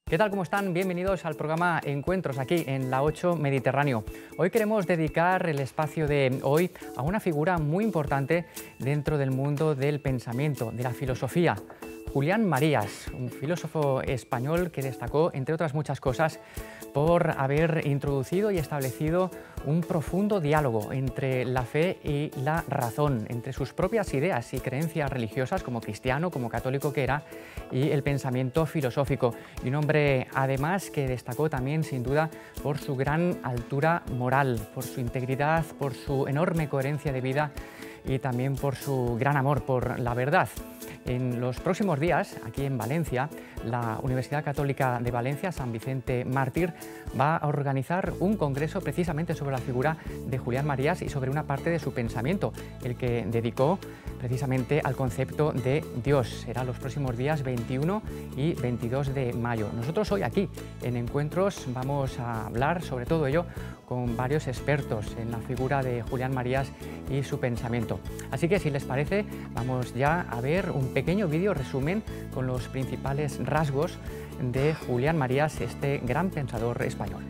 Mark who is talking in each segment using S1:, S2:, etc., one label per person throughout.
S1: ¿Qué tal? ¿Cómo están? Bienvenidos al programa Encuentros aquí en la 8 Mediterráneo. Hoy queremos dedicar el espacio de hoy a una figura muy importante dentro del mundo del pensamiento, de la filosofía. Julián Marías, un filósofo español que destacó, entre otras muchas cosas, por haber introducido y establecido un profundo diálogo entre la fe y la razón, entre sus propias ideas y creencias religiosas, como cristiano, como católico que era, y el pensamiento filosófico. Y un hombre, además, que destacó también, sin duda, por su gran altura moral, por su integridad, por su enorme coherencia de vida y también por su gran amor por la verdad. En los próximos días, aquí en Valencia, la Universidad Católica de Valencia, San Vicente Mártir, va a organizar un congreso precisamente sobre la figura de Julián Marías y sobre una parte de su pensamiento, el que dedicó precisamente al concepto de Dios. Será los próximos días 21 y 22 de mayo. Nosotros hoy aquí, en Encuentros, vamos a hablar sobre todo ello con varios expertos en la figura de Julián Marías y su pensamiento. Así que, si les parece, vamos ya a ver un pequeño vídeo resumen con los principales rasgos de Julián Marías, este gran pensador español.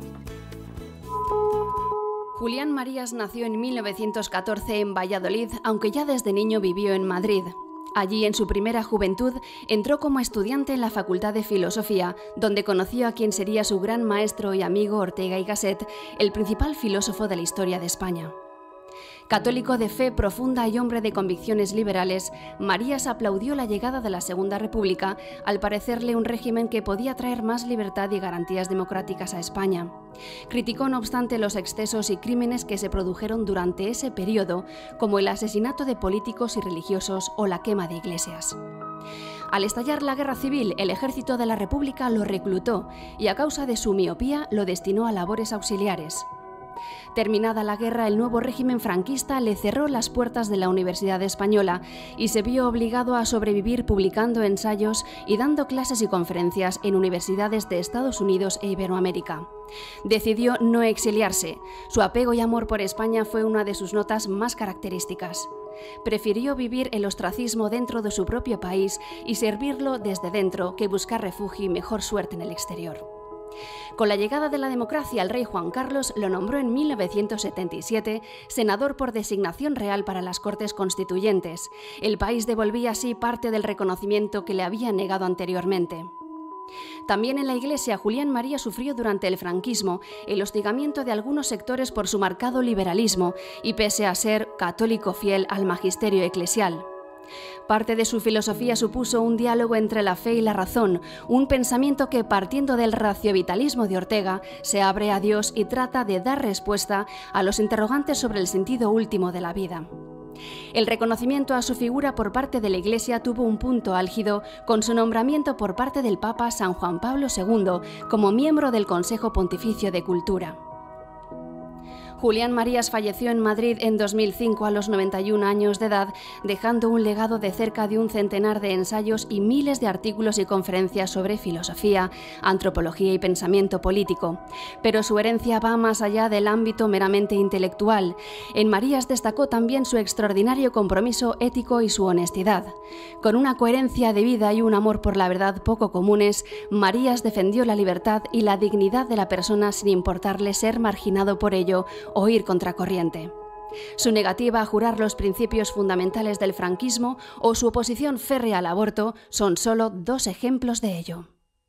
S2: Julián Marías nació en 1914 en Valladolid, aunque ya desde niño vivió en Madrid. Allí, en su primera juventud, entró como estudiante en la Facultad de Filosofía, donde conoció a quien sería su gran maestro y amigo Ortega y Gasset, el principal filósofo de la historia de España. Católico de fe profunda y hombre de convicciones liberales, Marías aplaudió la llegada de la Segunda República, al parecerle un régimen que podía traer más libertad y garantías democráticas a España. Criticó, no obstante, los excesos y crímenes que se produjeron durante ese periodo, como el asesinato de políticos y religiosos o la quema de iglesias. Al estallar la Guerra Civil, el ejército de la República lo reclutó y, a causa de su miopía, lo destinó a labores auxiliares. Terminada la guerra, el nuevo régimen franquista le cerró las puertas de la Universidad Española y se vio obligado a sobrevivir publicando ensayos y dando clases y conferencias en universidades de Estados Unidos e Iberoamérica. Decidió no exiliarse. Su apego y amor por España fue una de sus notas más características. Prefirió vivir el ostracismo dentro de su propio país y servirlo desde dentro que buscar refugio y mejor suerte en el exterior. Con la llegada de la democracia, el rey Juan Carlos lo nombró en 1977 senador por designación real para las Cortes Constituyentes. El país devolvía así parte del reconocimiento que le había negado anteriormente. También en la Iglesia, Julián Marías sufrió durante el franquismo el hostigamiento de algunos sectores por su marcado liberalismo y pese a ser católico fiel al magisterio eclesial. Parte de su filosofía supuso un diálogo entre la fe y la razón, un pensamiento que, partiendo del raciovitalismo de Ortega, se abre a Dios y trata de dar respuesta a los interrogantes sobre el sentido último de la vida. El reconocimiento a su figura por parte de la Iglesia tuvo un punto álgido con su nombramiento por parte del Papa San Juan Pablo II como miembro del Consejo Pontificio de Cultura. Julián Marías falleció en Madrid en 2005 a los 91 años de edad, dejando un legado de cerca de un centenar de ensayos y miles de artículos y conferencias sobre filosofía, antropología y pensamiento político. Pero su herencia va más allá del ámbito meramente intelectual. En Marías destacó también su extraordinario compromiso ético y su honestidad. Con una coherencia de vida y un amor por la verdad poco comunes, Marías defendió la libertad y la dignidad de la persona sin importarle ser marginado por ello o ir contracorriente. Su negativa a jurar los principios fundamentales del franquismo o su oposición férrea al aborto son solo dos ejemplos de ello.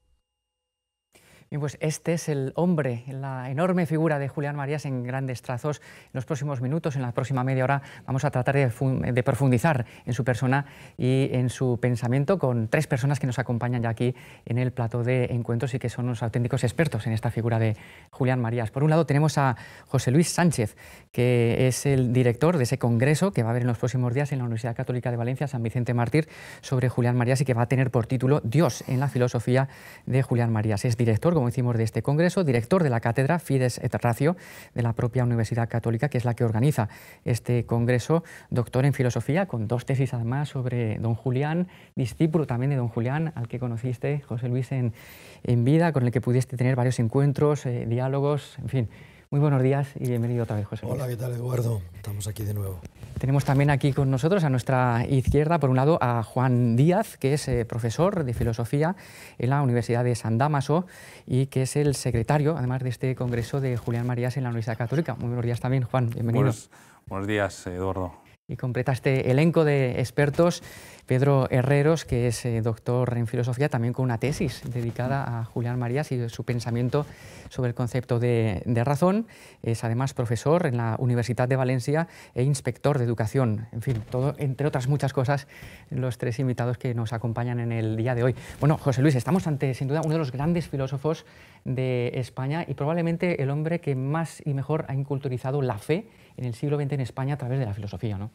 S1: Bien, pues este es el hombre, la enorme figura de Julián Marías en grandes trazos. En los próximos minutos, en la próxima media hora, vamos a tratar de profundizar en su persona y en su pensamiento con tres personas que nos acompañan ya aquí en el plató de Encuentros y que son unos auténticos expertos en esta figura de Julián Marías. Por un lado tenemos a José Luis Sánchez, que es el director de ese congreso que va a haber en los próximos días en la Universidad Católica de Valencia, San Vicente Mártir, sobre Julián Marías y que va a tener por título Dios en la filosofía de Julián Marías. Es director, como decimos, de este congreso, director de la cátedra Fides et Ratio de la propia Universidad Católica, que es la que organiza este congreso, doctor en filosofía, con dos tesis además sobre don Julián, discípulo también de don Julián, al que conociste, José Luis, en vida, con el que pudiste tener varios encuentros, diálogos, en fin, Muy buenos días y bienvenido otra vez, José Luis.
S3: Hola, ¿qué tal, Eduardo? Estamos aquí de nuevo.
S1: Tenemos también aquí con nosotros a nuestra izquierda, por un lado, a Juan Díaz, que es profesor de filosofía en la Universidad de San Dámaso y que es el secretario, además de este congreso de Julián Marías en la Universidad Católica. Muy buenos días también, Juan, bienvenido.
S4: Buenos días, Eduardo.
S1: Y completa este elenco de expertos Pedro Herreros, que es doctor en filosofía, también con una tesis dedicada a Julián Marías y su pensamiento sobre el concepto de razón. Es además profesor en la Universidad de Valencia e inspector de educación. En fin, todo, entre otras muchas cosas, los tres invitados que nos acompañan en el día de hoy. Bueno, José Luis, estamos ante, sin duda, uno de los grandes filósofos de España y probablemente el hombre que más y mejor ha inculturizado la fe en el siglo XX en España a través de la filosofía, ¿no?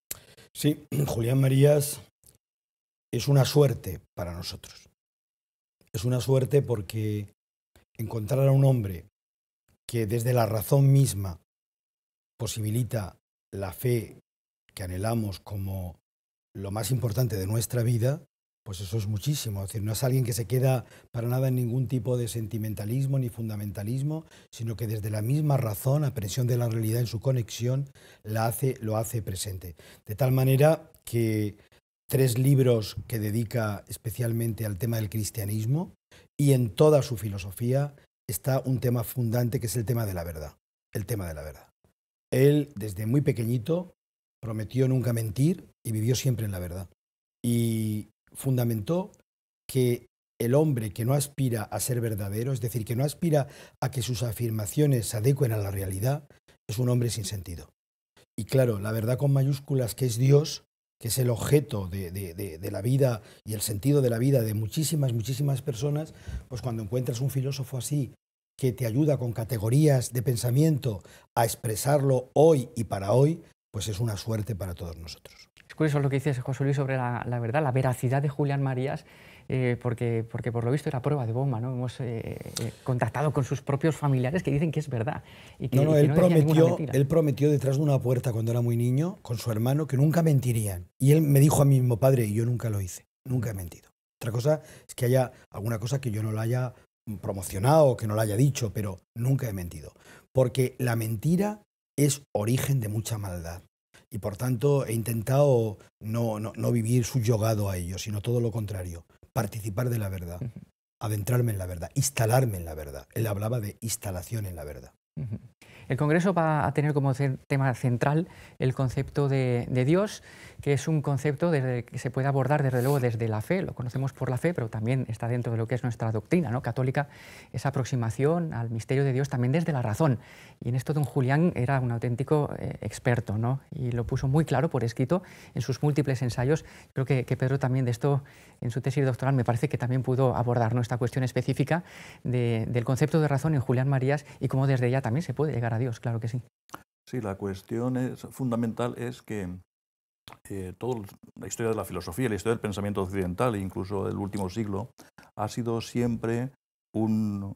S3: Sí, Julián Marías es una suerte para nosotros. Es una suerte porque encontrar a un hombre que desde la razón misma posibilita la fe que anhelamos como lo más importante de nuestra vida, pues eso es muchísimo. Es decir, no es alguien que se queda para nada en ningún tipo de sentimentalismo ni fundamentalismo, sino que desde la misma razón, aprensión de la realidad en su conexión, lo hace presente. De tal manera que 3 libros que dedica especialmente al tema del cristianismo y en toda su filosofía está un tema fundante que es el tema de la verdad. El tema de la verdad. Él, desde muy pequeñito, prometió nunca mentir y vivió siempre en la verdad. Y fundamentó que el hombre que no aspira a ser verdadero, es decir, que no aspira a que sus afirmaciones se adecuen a la realidad, es un hombre sin sentido. Y claro, la verdad con mayúsculas, que es Dios, que es el objeto de la vida y el sentido de la vida de muchísimas personas, pues cuando encuentras un filósofo así, que te ayuda con categorías de pensamiento a expresarlo hoy y para hoy, pues es una suerte para todos nosotros.
S1: Es curioso lo que dices, José Luis, sobre la verdad, la veracidad de Julián Marías, porque por lo visto era prueba de bomba, ¿no? Hemos contactado con sus propios familiares que dicen que es verdad. Y que,
S3: él prometió detrás de una puerta cuando era muy niño, con su hermano, que nunca mentirían. Y él me dijo a mí mismo, padre, y yo nunca lo hice, nunca he mentido. Otra cosa es que haya alguna cosa que yo no la haya promocionado o que no la haya dicho, pero nunca he mentido. Porque la mentira es origen de mucha maldad. Y por tanto he intentado no vivir subyugado a ello, sino todo lo contrario, participar de la verdad, adentrarme en la verdad, instalarme en la verdad. Él hablaba de instalación en la verdad.
S1: El Congreso va a tener como tema central el concepto de Dios, que es un concepto que se puede abordar desde luego desde la fe, lo conocemos por la fe, pero también está dentro de lo que es nuestra doctrina, ¿no?, católica, esa aproximación al misterio de Dios también desde la razón. Y en esto don Julián era un auténtico experto, ¿no?, y lo puso muy claro por escrito en sus múltiples ensayos. Creo que Pedro también de esto, en su tesis doctoral, me parece que también pudo abordar, ¿no?, esta cuestión específica del concepto de razón en Julián Marías y cómo desde ella también se puede llegar a Dios, claro que sí.
S4: Sí, la cuestión fundamental es que toda la historia de la filosofía, la historia del pensamiento occidental e incluso del último siglo ha sido siempre un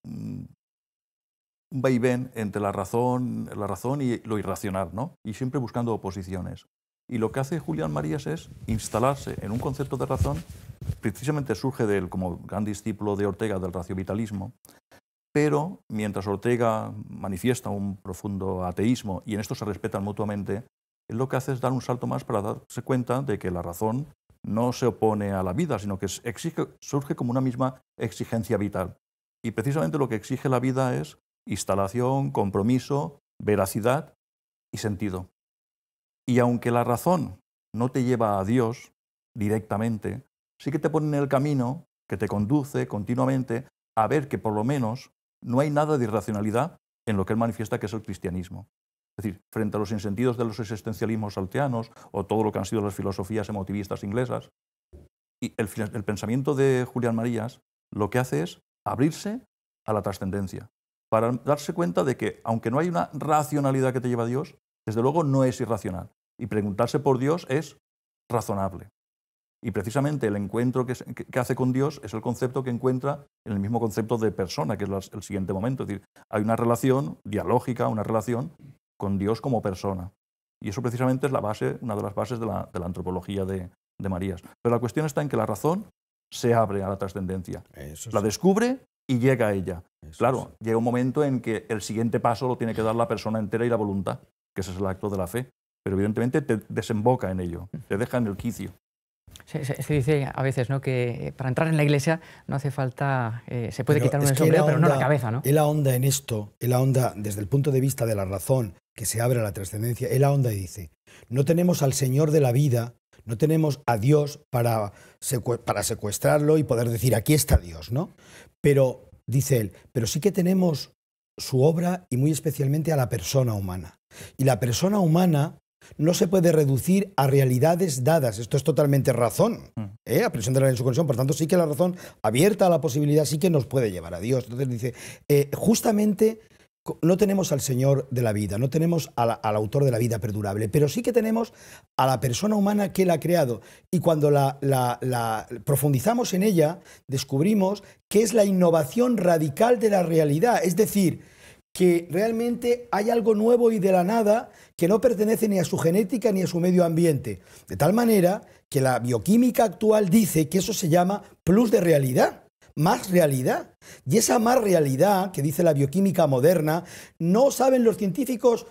S4: vaivén entre la razón y lo irracional, ¿no? Y siempre buscando oposiciones. Y lo que hace Julián Marías es instalarse en un concepto de razón, precisamente surge de él como gran discípulo de Ortega del raciovitalismo, pero mientras Ortega manifiesta un profundo ateísmo y en esto se respetan mutuamente, él lo que hace es dar un salto más para darse cuenta de que la razón no se opone a la vida, sino que surge como una misma exigencia vital. Y precisamente lo que exige la vida es instalación, compromiso, veracidad y sentido. Y aunque la razón no te lleva a Dios directamente, sí que te pone en el camino que te conduce continuamente a ver que por lo menos no hay nada de irracionalidad en lo que él manifiesta que es el cristianismo. Es decir, frente a los insentidos de los existencialismos salteanos o todo lo que han sido las filosofías emotivistas inglesas, y el pensamiento de Julián Marías lo que hace es abrirse a la trascendencia, para darse cuenta de que, aunque no hay una racionalidad que te lleva a Dios, desde luego no es irracional. Y preguntarse por Dios es razonable. Y precisamente el encuentro que hace con Dios es el concepto que encuentra en el mismo concepto de persona, que es el siguiente momento. Es decir, hay una relación dialógica, una relación con Dios como persona. Y eso precisamente es la base, una de las bases de la antropología de Marías. Pero la cuestión está en que la razón se abre a la trascendencia. La descubre y llega a ella. Claro, llega un momento en que el siguiente paso lo tiene que dar la persona entera y la voluntad, que ese es el acto de la fe. Pero evidentemente te desemboca en ello, te deja en el quicio.
S1: Se dice a veces, ¿no?, que para entrar en la iglesia no hace falta, se puede quitar el sombrero, pero no la cabeza, ¿no?
S3: Él ahonda en esto, él ahonda desde el punto de vista de la razón, que se abre a la trascendencia, él ahonda y dice, no tenemos al Señor de la vida, no tenemos a Dios para secuestrarlo y poder decir, aquí está Dios, ¿no? Pero, dice él, pero sí que tenemos su obra y muy especialmente a la persona humana. Y la persona humana no se puede reducir a realidades dadas. Esto es totalmente razón, a presión de la ley en su conexión. Por tanto, sí que la razón abierta a la posibilidad sí que nos puede llevar a Dios. Entonces dice, justamente no tenemos al Señor de la vida, no tenemos al autor de la vida perdurable, pero sí que tenemos a la persona humana que Él ha creado. Y cuando la profundizamos en ella, descubrimos que es la innovación radical de la realidad. Es decir, que realmente hay algo nuevo y de la nada que no pertenece ni a su genética ni a su medio ambiente. De tal manera que la bioquímica actual dice que eso se llama plus de realidad, más realidad. Y esa más realidad, que dice la bioquímica moderna, no saben los científicos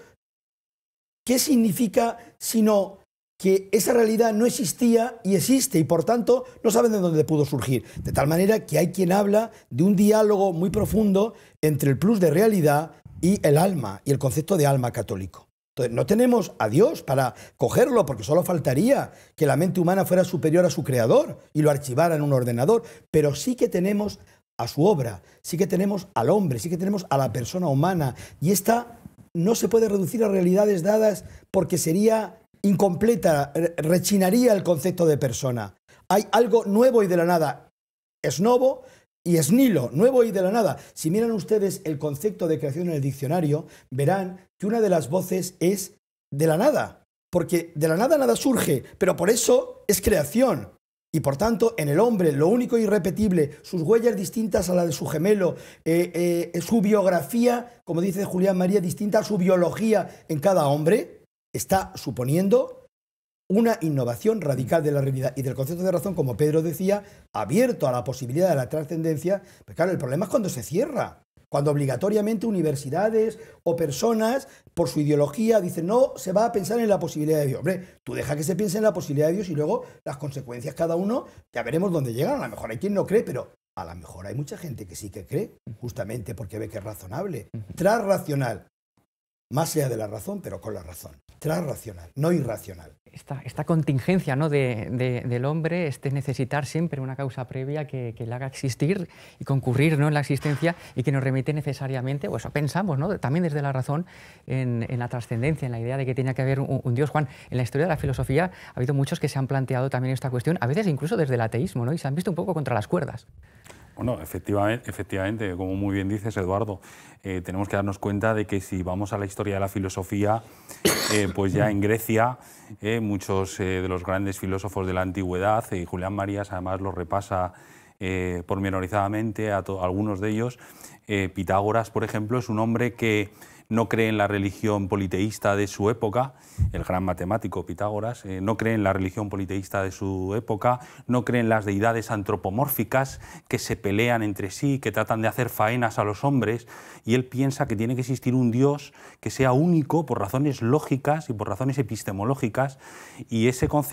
S3: qué significa, sino que esa realidad no existía y existe y por tanto no saben de dónde pudo surgir. De tal manera que hay quien habla de un diálogo muy profundo entre el plus de realidad y el alma y el concepto de alma católico. Entonces no tenemos a Dios para cogerlo porque solo faltaría que la mente humana fuera superior a su creador y lo archivara en un ordenador, pero sí que tenemos a su obra, sí que tenemos al hombre, sí que tenemos a la persona humana y esta no se puede reducir a realidades dadas porque sería incompleta, rechinaría el concepto de persona. Hay algo nuevo y de la nada. Es novo y es nilo, nuevo y de la nada. Si miran ustedes el concepto de creación en el diccionario, verán que una de las voces es de la nada, porque de la nada nada surge, pero por eso es creación. Y por tanto, en el hombre, lo único irrepetible, sus huellas distintas a la de su gemelo, su biografía, como dice Julián María, distinta a su biología en cada hombre, está suponiendo una innovación radical de la realidad y del concepto de razón, como Pedro decía, abierto a la posibilidad de la trascendencia. Pero claro, el problema es cuando se cierra, cuando obligatoriamente universidades o personas, por su ideología, dicen no, se va a pensar en la posibilidad de Dios. Hombre, tú deja que se piense en la posibilidad de Dios y luego las consecuencias cada uno, ya veremos dónde llegan. A lo mejor hay quien no cree, pero a lo mejor hay mucha gente que sí que cree, justamente porque ve que es razonable, transracional. Más allá de la razón, pero con la razón. Transracional, no irracional.
S1: Esta contingencia, ¿no?, del hombre, necesitar siempre una causa previa que le haga existir y concurrir, ¿no?, en la existencia y que nos remite necesariamente, o eso pensamos, ¿no?, también desde la razón, en la trascendencia, en la idea de que tenía que haber un Dios. Juan, en la historia de la filosofía ha habido muchos que se han planteado también esta cuestión, a veces incluso desde el ateísmo, ¿no?, y se han visto un poco contra las cuerdas.
S5: Bueno, efectivamente, como muy bien dices, Eduardo, tenemos que darnos cuenta de que si vamos a la historia de la filosofía, pues ya en Grecia, muchos de los grandes filósofos de la antigüedad, y Julián Marías además lo repasa pormenorizadamente a algunos de ellos. Pitágoras, por ejemplo, es un hombre que no cree en la religión politeísta de su época, el gran matemático Pitágoras, no cree en la religión politeísta de su época, no cree en las deidades antropomórficas que se pelean entre sí, que tratan de hacer faenas a los hombres, y él piensa que tiene que existir un Dios que sea único por razones lógicas y por razones epistemológicas, y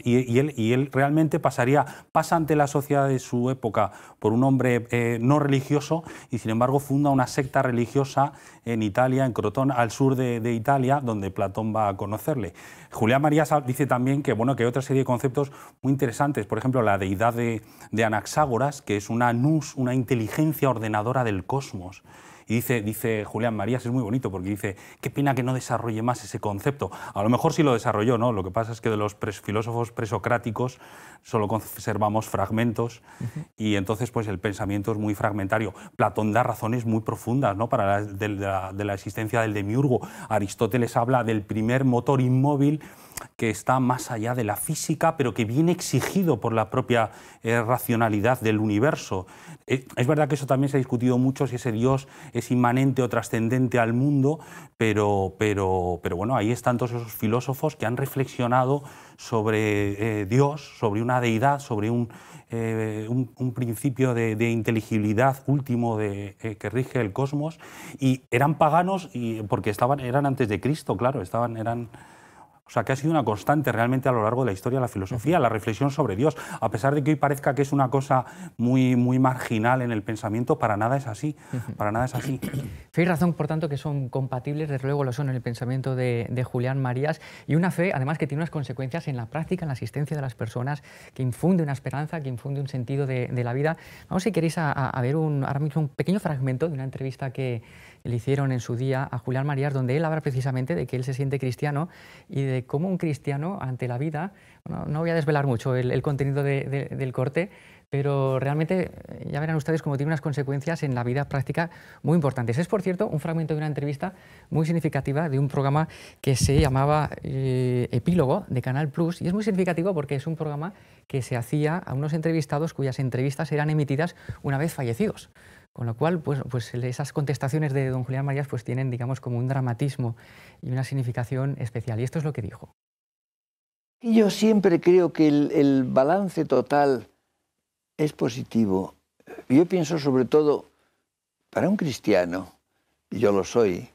S5: él realmente pasa ante la sociedad de su época por un hombre no religioso, y sin embargo funda una secta religiosa en Italia, en Crotone, al sur de Italia, donde Platón va a conocerle. Julián Marías dice también que, bueno, que hay otra serie de conceptos muy interesantes, por ejemplo, la deidad de Anaxágoras, que es una nous, una inteligencia ordenadora del cosmos. Y dice Julián Marías, es muy bonito porque dice, qué pena que no desarrolle más ese concepto. A lo mejor sí lo desarrolló, ¿no? Lo que pasa es que de los filósofos presocráticos solo conservamos fragmentos y entonces pues el pensamiento es muy fragmentario. Platón da razones muy profundas, ¿no?, de la existencia del demiurgo. Aristóteles habla del primer motor inmóvil que está más allá de la física, pero que viene exigido por la propia racionalidad del universo. Es verdad que eso también se ha discutido mucho, si ese Dios es inmanente o trascendente al mundo, pero bueno, ahí están todos esos filósofos que han reflexionado sobre Dios, sobre una deidad, sobre un principio de inteligibilidad último que rige el cosmos, y eran paganos porque eran antes de Cristo, claro, o sea, que ha sido una constante realmente a lo largo de la historia de la filosofía, la reflexión sobre Dios. A pesar de que hoy parezca que es una cosa muy, muy marginal en el pensamiento, para nada es así. Para nada es así.
S1: Fe y razón, por tanto, que son compatibles, desde luego lo son en el pensamiento de Julián Marías, y una fe, además, que tiene unas consecuencias en la práctica, en la asistencia de las personas, que infunde una esperanza, que infunde un sentido de la vida. Vamos, si queréis, a ver ahora mismo un pequeño fragmento de una entrevista que le hicieron en su día a Julián Marías, donde él habla precisamente de que él se siente cristiano y de cómo un cristiano ante la vida, bueno, no voy a desvelar mucho el contenido del corte, pero realmente ya verán ustedes cómo tiene unas consecuencias en la vida práctica muy importantes. Es, por cierto, un fragmento de una entrevista muy significativa de un programa que se llamaba Epílogo, de Canal Plus, y es muy significativo porque es un programa que se hacía a unos entrevistados cuyas entrevistas eran emitidas una vez fallecidos. Con lo cual, pues esas contestaciones de don Julián Marías pues tienen, digamos, como un dramatismo y una significación especial. Y esto es lo que dijo.
S6: Yo siempre creo que el balance total es positivo. Yo pienso sobre todo, para un cristiano, y yo lo soy,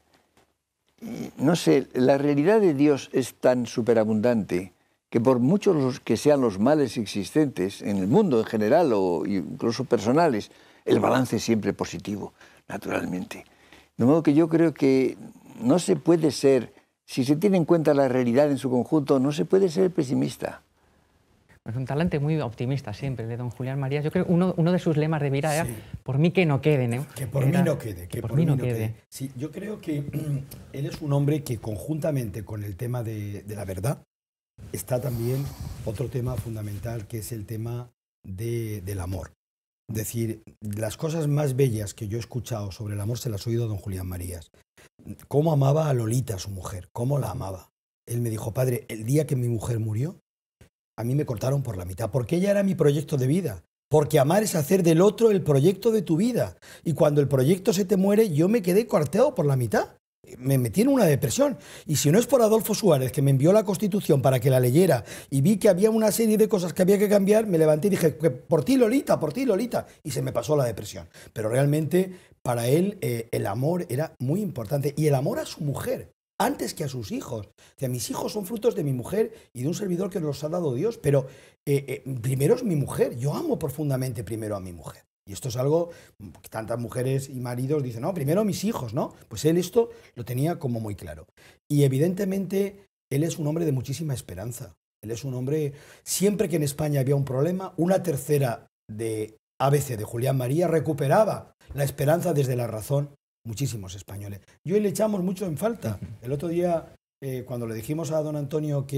S6: no sé, la realidad de Dios es tan superabundante que por muchos que sean los males existentes en el mundo en general o incluso personales, el balance es siempre positivo, naturalmente. De modo que yo creo que no se puede ser, si se tiene en cuenta la realidad en su conjunto, no se puede ser pesimista.
S1: Es un talante muy optimista siempre, de don Julián Marías. Yo creo que uno de sus lemas de vida era, por mí que no queden. ¿eh?
S3: Que por mí no quede. Que por mí no quede. Sí, yo creo que él es un hombre que conjuntamente con el tema de la verdad, está también otro tema fundamental, que es el tema del amor. Es decir, las cosas más bellas que yo he escuchado sobre el amor se las he oído a don Julián Marías. Cómo amaba a Lolita, su mujer, cómo la amaba. Él me dijo, padre, el día que mi mujer murió, a mí me cortaron por la mitad, porque ella era mi proyecto de vida. Porque amar es hacer del otro el proyecto de tu vida. Y cuando el proyecto se te muere, yo me quedé cortado por la mitad. Me metí en una depresión. Y si no es por Adolfo Suárez, que me envió la Constitución para que la leyera y vi que había una serie de cosas que había que cambiar, me levanté y dije, por ti, Lolita, y se me pasó la depresión. Pero realmente para él el amor era muy importante, y el amor a su mujer, antes que a sus hijos. O sea, mis hijos son frutos de mi mujer y de un servidor que nos ha dado Dios, pero primero es mi mujer. Yo amo profundamente primero a mi mujer. Y esto es algo que tantas mujeres y maridos dicen, no, primero mis hijos, ¿no? Pues él esto lo tenía como muy claro. Y evidentemente él es un hombre de muchísima esperanza. Él es un hombre, siempre que en España había un problema, una tercera de ABC de Julián Marías recuperaba la esperanza desde la razón. Muchísimos españoles. Yo le echamos mucho en falta. El otro día, cuando le dijimos a don Antonio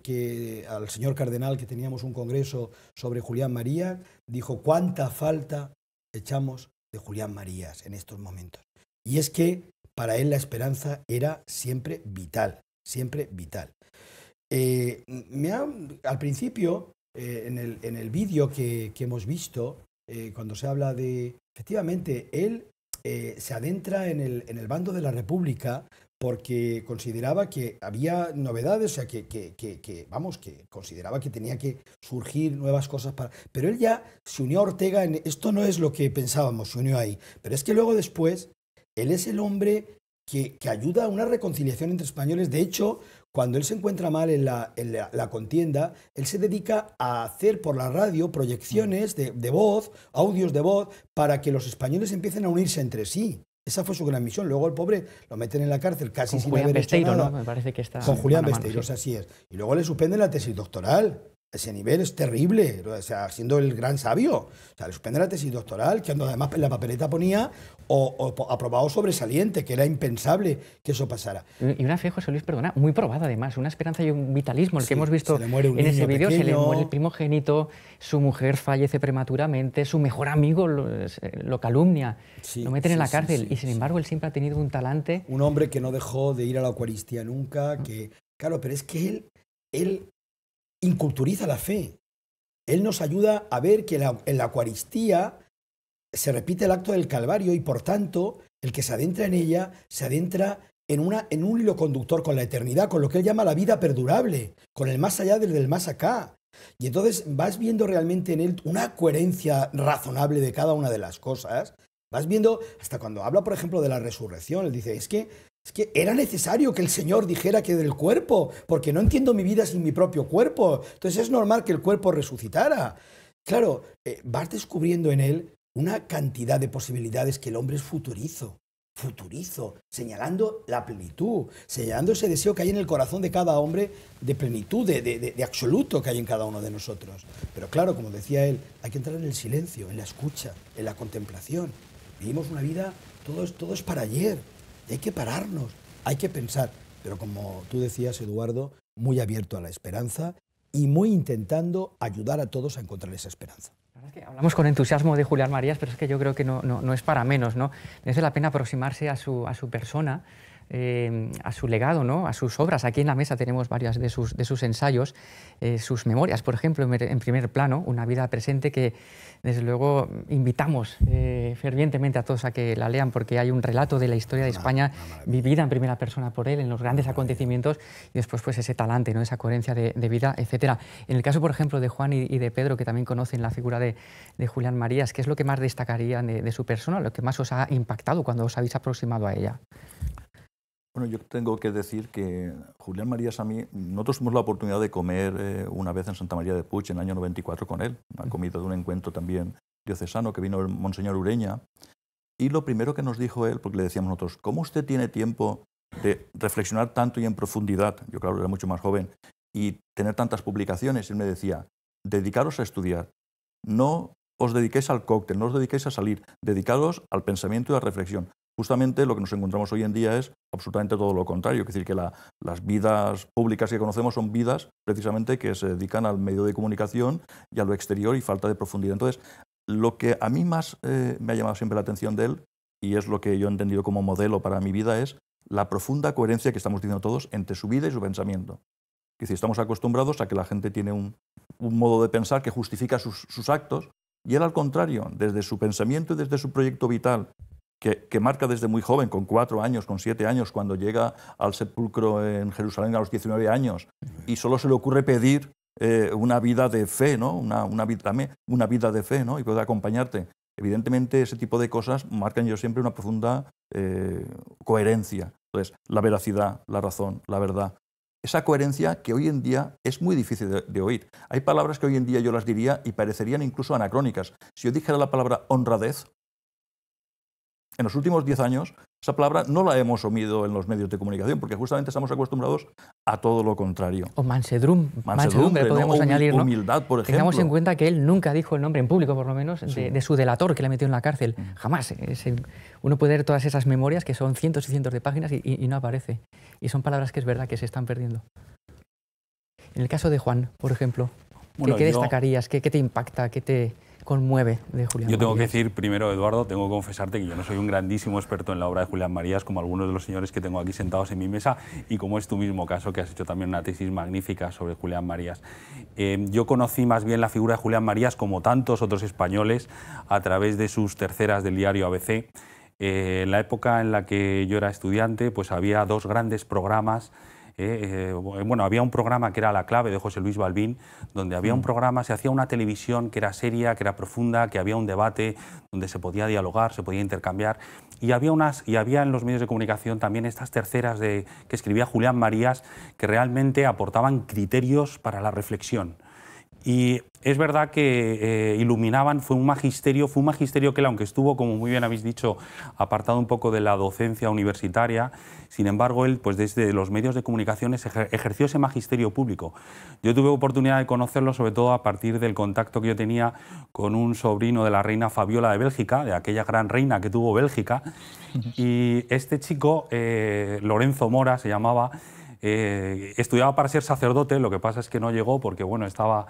S3: al señor cardenal que teníamos un congreso sobre Julián Marías, dijo, ¿cuánta falta echamos de Julián Marías en estos momentos? Y es que para él la esperanza era siempre vital, siempre vital. Al principio, en el vídeo que hemos visto, cuando se habla de... Efectivamente, él se adentra en el bando de la República porque consideraba que había novedades, o sea, que consideraba que tenía que surgir nuevas cosas Pero él ya se unió a Ortega, esto no es lo que pensábamos, se unió ahí. Pero es que luego después, él es el hombre que ayuda a una reconciliación entre españoles. De hecho, cuando él se encuentra mal en la contienda, él se dedica a hacer por la radio proyecciones de voz, audios de voz, para que los españoles empiecen a unirse entre sí. Esa fue su gran misión. Luego el pobre lo meten en la cárcel casi sin haber hecho nada.
S1: ¿no? Me parece que está
S3: con Julián Besteiro, sí. Así es. Y luego le suspenden la tesis doctoral. Ese nivel es terrible, o sea, siendo el gran sabio. O sea, le suspende la tesis doctoral, que además en la papeleta ponía aprobado sobresaliente, que era impensable que eso pasara.
S1: Y una fe, José Luis, perdona, muy probada además, una esperanza y un vitalismo, el que hemos visto en ese vídeo. Se le muere el primogénito, su mujer fallece prematuramente, su mejor amigo lo calumnia, lo meten en la cárcel, y sin embargo él siempre ha tenido un talante.
S3: Un hombre que no dejó de ir a la Eucaristía nunca, que claro, pero es que él Él inculturiza la fe. Él nos ayuda a ver que en la Eucaristía se repite el acto del Calvario y, por tanto, el que se adentra en ella se adentra en un hilo conductor con la eternidad, con lo que él llama la vida perdurable, con el más allá del más acá. Y entonces vas viendo realmente en él una coherencia razonable de cada una de las cosas. Vas viendo, hasta cuando habla, por ejemplo, de la resurrección, él dice, es que era necesario que el Señor dijera que del cuerpo, porque no entiendo mi vida sin mi propio cuerpo. Entonces es normal que el cuerpo resucitara. Claro, vas descubriendo en él una cantidad de posibilidades que el hombre es futurizo, señalando la plenitud, señalando ese deseo que hay en el corazón de cada hombre de plenitud, de absoluto que hay en cada uno de nosotros. Pero claro, como decía él, hay que entrar en el silencio, en la escucha, en la contemplación. Vivimos una vida, todo es para ayer, y hay que pararnos, hay que pensar. Pero como tú decías, Eduardo, muy abierto a la esperanza y muy intentando ayudar a todos a encontrar esa esperanza.
S1: Es que hablamos con entusiasmo de Julián Marías, pero es que yo creo que no es para menos, ¿no? Merece la pena aproximarse a su persona, a su legado, ¿no? A sus obras. Aquí en la mesa tenemos varias de sus ensayos, sus memorias, por ejemplo, en primer plano, Una vida presente, que desde luego invitamos fervientemente a todos a que la lean, porque hay un relato de la historia de España vivida en primera persona por él, en los grandes acontecimientos, y después pues ese talante, ¿no? Esa coherencia de vida, etcétera. En el caso, por ejemplo, de Juan y de Pedro, que también conocen la figura de Julián Marías, ¿qué es lo que más destacarían de su persona, lo que más os ha impactado cuando os habéis aproximado a ella?
S4: Bueno, yo tengo que decir que Julián Marías, a mí, nosotros tuvimos la oportunidad de comer una vez en Santa María de Puig en el año 94 con él, una comida de un encuentro también diocesano que vino el Monseñor Ureña, y lo primero que nos dijo él, porque le decíamos nosotros, ¿cómo usted tiene tiempo de reflexionar tanto y en profundidad? Yo claro, era mucho más joven, y tener tantas publicaciones. Y él me decía, dedicaros a estudiar, no os dediquéis al cóctel, no os dediquéis a salir, dedicaros al pensamiento y a la reflexión. Justamente lo que nos encontramos hoy en día es absolutamente todo lo contrario, es decir, que las vidas públicas que conocemos son vidas precisamente que se dedican al medio de comunicación y a lo exterior y falta de profundidad. Entonces, lo que a mí más me ha llamado siempre la atención de él, y es lo que yo he entendido como modelo para mi vida, es la profunda coherencia que estamos diciendo todos entre su vida y su pensamiento. Es decir, estamos acostumbrados a que la gente tiene un modo de pensar que justifica sus actos, y él al contrario, desde su pensamiento y desde su proyecto vital, que marca desde muy joven, con 4 años, con 7 años, cuando llega al sepulcro en Jerusalén a los 19 años, y solo se le ocurre pedir una vida de fe, ¿no? una vida de fe, ¿no? Y puede acompañarte. Evidentemente, ese tipo de cosas marcan yo siempre una profunda coherencia. Entonces, la veracidad, la razón, la verdad. Esa coherencia que hoy en día es muy difícil de oír. Hay palabras que hoy en día yo las diría y parecerían incluso anacrónicas. Si yo dijera la palabra honradez, en los últimos 10 años, esa palabra no la hemos oído en los medios de comunicación, porque justamente estamos acostumbrados a todo lo contrario.
S1: O mansedumbre, podemos añadir, ¿no?
S4: Humildad, por ejemplo.
S1: Tengamos en cuenta que él nunca dijo el nombre en público, por lo menos, de su delator que le metió en la cárcel. Jamás. Uno puede ver todas esas memorias, que son cientos y cientos de páginas, y no aparece. Y son palabras que es verdad que se están perdiendo. En el caso de Juan, por ejemplo, ¿qué destacarías? ¿Qué te impacta? ¿Qué te conmueve de Julián Marías?
S5: Yo tengo que decir primero, Eduardo, tengo que confesarte que yo no soy un grandísimo experto en la obra de Julián Marías, como algunos de los señores que tengo aquí sentados en mi mesa, y como es tu mismo caso, que has hecho también una tesis magnífica sobre Julián Marías. Yo conocí más bien la figura de Julián Marías, como tantos otros españoles, a través de sus terceras del diario ABC. En la época en la que yo era estudiante, pues había 2 grandes programas. Bueno, había un programa que era La Clave, de José Luis Balbín, donde había un programa, se hacía una televisión que era seria, que era profunda, que había un debate donde se podía dialogar, se podía intercambiar, y había en los medios de comunicación también estas terceras que escribía Julián Marías, que realmente aportaban criterios para la reflexión. Y es verdad que iluminaban, fue un magisterio que él, aunque estuvo, como muy bien habéis dicho, apartado un poco de la docencia universitaria, sin embargo, él, pues desde los medios de comunicación ejerció ese magisterio público. Yo tuve oportunidad de conocerlo, sobre todo a partir del contacto que yo tenía con un sobrino de la reina Fabiola de Bélgica, de aquella gran reina que tuvo Bélgica, y este chico, Lorenzo Mora se llamaba, estudiaba para ser sacerdote, lo que pasa es que no llegó porque, bueno, estaba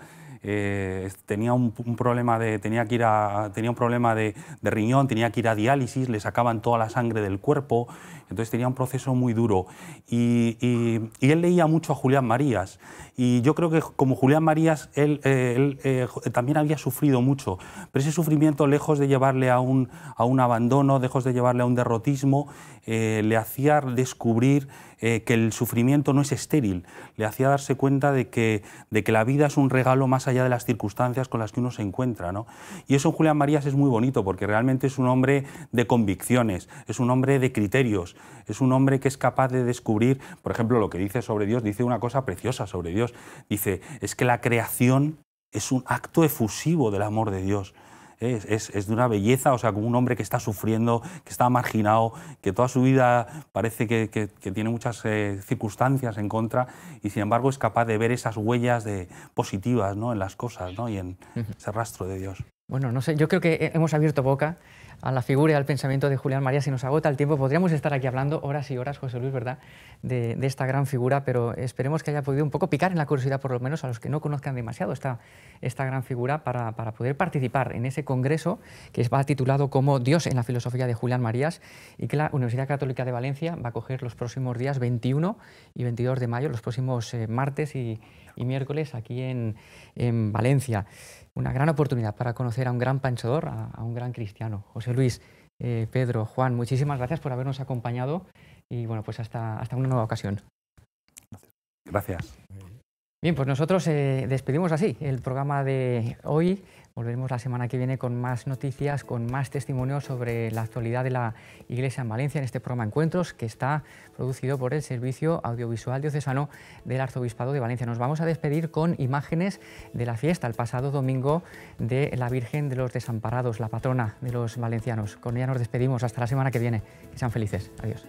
S5: tenía un problema tenía un problema de riñón, tenía que ir a diálisis, le sacaban toda la sangre del cuerpo, entonces tenía un proceso muy duro. Y él leía mucho a Julián Marías, y yo creo que como Julián Marías, él también había sufrido mucho, pero ese sufrimiento, lejos de llevarle a un abandono, lejos de llevarle a un derrotismo, le hacía descubrir que el sufrimiento no es estéril, le hacía darse cuenta de que la vida es un regalo más allá de las circunstancias con las que uno se encuentra, ¿no? Y eso en Julián Marías es muy bonito, porque realmente es un hombre de convicciones, es un hombre de criterios, es un hombre que es capaz de descubrir, por ejemplo, lo que dice sobre Dios, dice una cosa preciosa sobre Dios, dice, es que la creación es un acto efusivo del amor de Dios. Es de una belleza, o sea, como un hombre que está sufriendo, que está marginado, que toda su vida parece que tiene muchas circunstancias en contra, y sin embargo es capaz de ver esas huellas positivas, ¿no?, en las cosas, ¿no?, y en ese rastro de Dios.
S1: Bueno, no sé, yo creo que hemos abierto boca a la figura y al pensamiento de Julián Marías. Si nos agota el tiempo, podríamos estar aquí hablando horas y horas, José Luis, ¿verdad?, de esta gran figura, pero esperemos que haya podido un poco picar en la curiosidad, por lo menos a los que no conozcan demasiado esta gran figura, para poder participar en ese congreso que va titulado como Dios en la filosofía de Julián Marías, y que la Universidad Católica de Valencia va a coger los próximos días 21 y 22 de mayo, los próximos martes y miércoles aquí en Valencia. Una gran oportunidad para conocer a un gran pensador, a un gran cristiano. José Luis, Pedro, Juan, muchísimas gracias por habernos acompañado, y bueno, pues hasta una nueva ocasión.
S5: Gracias.
S1: Bien, pues nosotros despedimos así el programa de hoy. Volveremos la semana que viene con más noticias, con más testimonios sobre la actualidad de la Iglesia en Valencia, en este programa Encuentros, que está producido por el Servicio Audiovisual Diocesano del Arzobispado de Valencia. Nos vamos a despedir con imágenes de la fiesta, el pasado domingo, de la Virgen de los Desamparados, la patrona de los valencianos. Con ella nos despedimos. Hasta la semana que viene. Que sean felices. Adiós.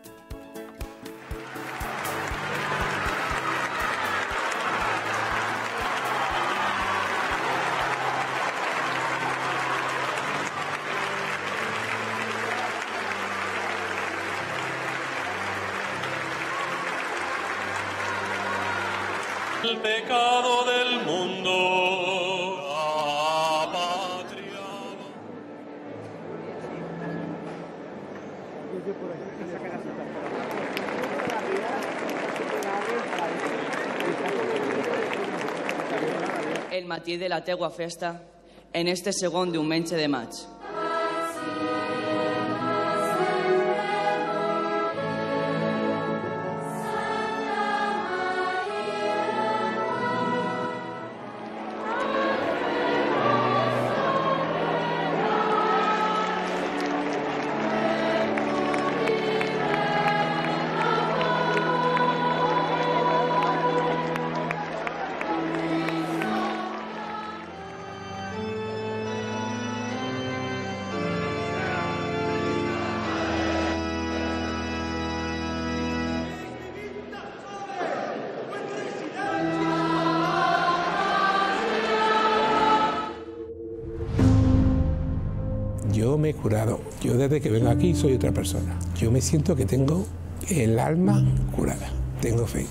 S7: El pecado del mundo, la patria.
S8: El matí de la teua festa en este segon diumenge de maig.
S9: Yo me he curado. Yo desde que vengo aquí soy otra persona. Yo me siento que tengo el alma curada. Tengo fe.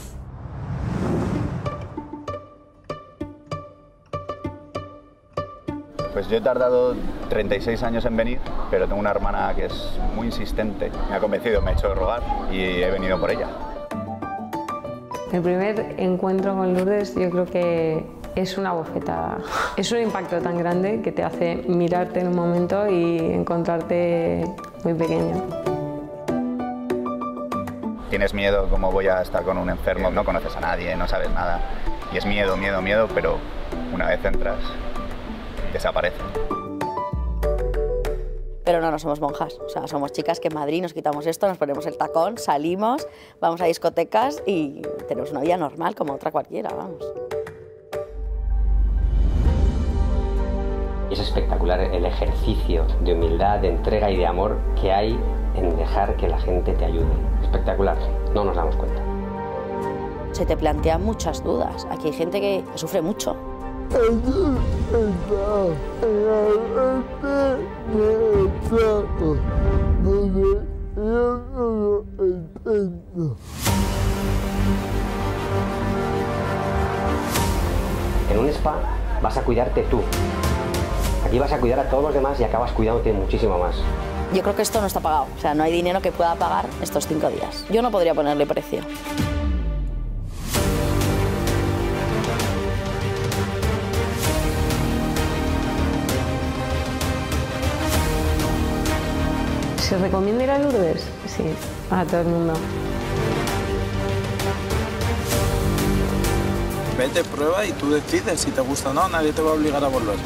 S10: Pues yo he tardado 36 años en venir, pero tengo una hermana que es muy insistente. Me ha convencido, me ha hecho rogar y he venido por ella.
S11: El primer encuentro con Lourdes yo creo que es una bofetada. Es un impacto tan grande que te hace mirarte en un momento y encontrarte muy pequeño.
S10: Tienes miedo, ¿cómo voy a estar con un enfermo? No conoces a nadie, no sabes nada. Y es miedo, miedo, miedo, pero una vez entras, desaparece.
S12: Pero no somos monjas, o sea, somos chicas que en Madrid nos quitamos esto, nos ponemos el tacón, salimos, vamos a discotecas y tenemos una vida normal como otra cualquiera, vamos.
S13: Es espectacular el ejercicio de humildad, de entrega y de amor que hay en dejar que la gente te ayude. Espectacular, no nos damos cuenta.
S12: Se te plantean muchas dudas, aquí hay gente que sufre mucho.
S13: En un spa vas a cuidarte tú. Aquí vas a cuidar a todos los demás y acabas cuidándote muchísimo más.
S12: Yo creo que esto no está pagado, o sea, no hay dinero que pueda pagar estos 5 días. Yo no podría ponerle precio.
S11: ¿Se recomienda ir a Lourdes? Sí, a todo el mundo.
S14: Vete, prueba y tú decides si te gusta o no, nadie te va a obligar a volver.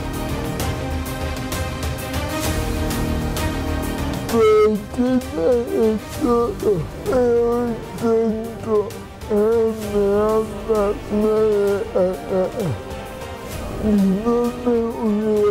S15: No me